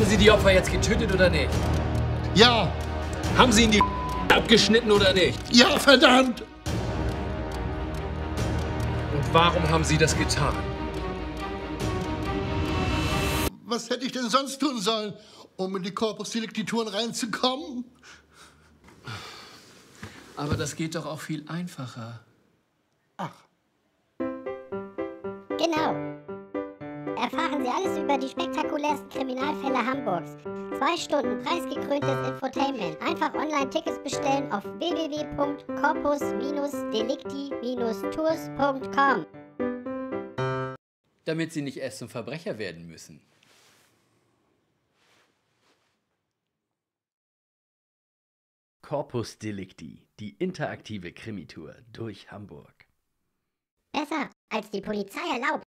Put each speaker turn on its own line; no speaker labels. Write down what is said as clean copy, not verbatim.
Haben Sie die Opfer jetzt getötet oder nicht?
Ja,
Haben Sie ihnen die abgeschnitten oder nicht?
ja, verdammt!
Und warum haben Sie das getan?
Was hätte ich denn sonst tun sollen, um in die Corpus Delicti-Touren reinzukommen?
Aber das geht doch auch viel einfacher.
Ach,
Genau. Erfahren Sie alles über die spektakulärsten Kriminalfälle Hamburgs. 2 Stunden preisgekröntes Infotainment. Einfach online Tickets bestellen auf www.corpus-delicti-tours.com.
Damit Sie nicht erst zum Verbrecher werden müssen.
Corpus Delicti, die interaktive Krimitour durch Hamburg.
Besser als die Polizei erlaubt.